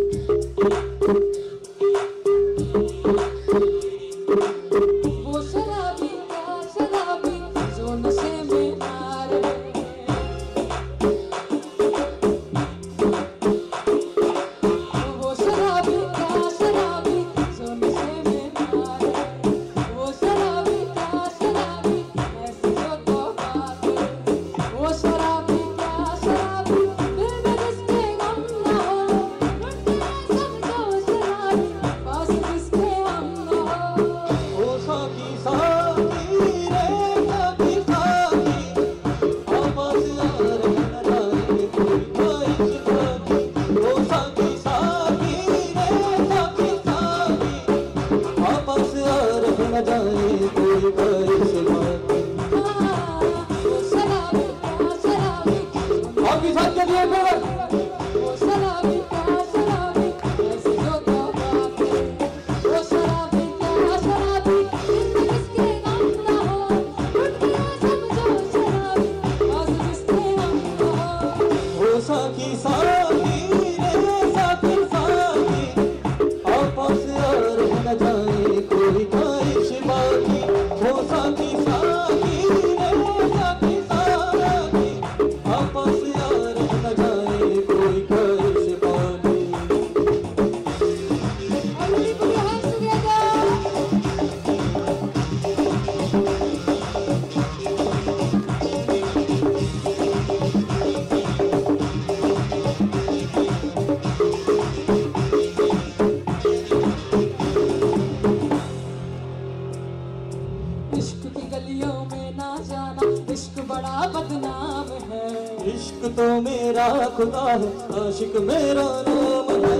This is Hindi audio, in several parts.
खुदा है आशिक मेरा नाम है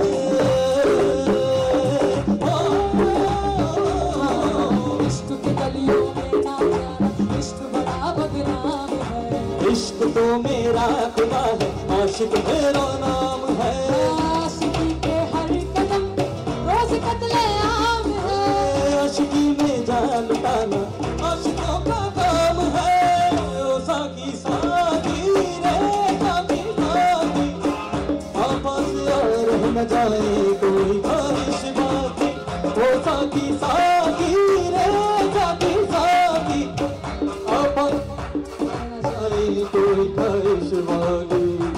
इश्क की गलियों में ना जाना इश्क बड़ा बदनाम है इश्क तो मेरा खुदा है आशिक मेरा नाम है आशिकी के हर कदम रोज कत्ले आम है आशिकी में जान लुटाना आशिकों का काम है ओ साकी साकी न जाए कोई ख्वाहिश बाकी वो साकी साकी रे साकी साकी अपन न जाए कोई ख्वाहिश बाकी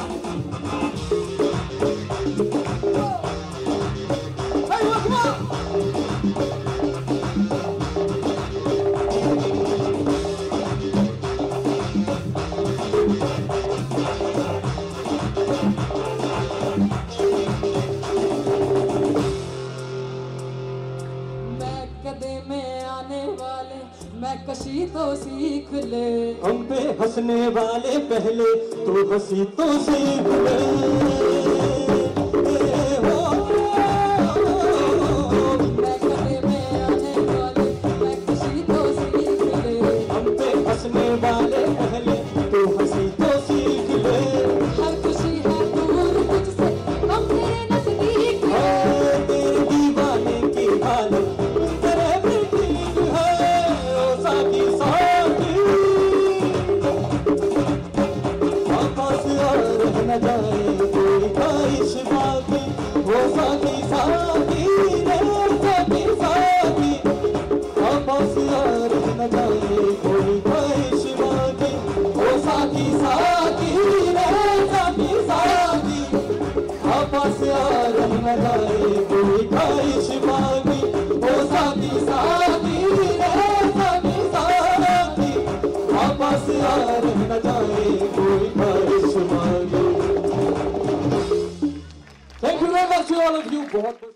कशी तो सीख ले हम पे हंसने वाले पहले तो हंसी तो सीख ले मैं कदे में आने वाले मैं कशी तो सीख ले हम पे हंसने वाले पहले तो हंसी तो सीख ले हर खुशी है दूर तुझसे हम तेरे नजदीक है तेरे दीवाने की हालत न जाए कोई ख्वाहिश बाकी वो साकी साकी रे साकी साकी आपस यार न जाए कोई ख्वाहिश बाकी वो साकी साकी रे साकी साकी आपस यार न जाए कोई ख्वाहिश बाकी वो साकी साकी रे साकी साकी आपस यार न जाए कोई ख्वाहिश बाकी Thank you very much to all of you.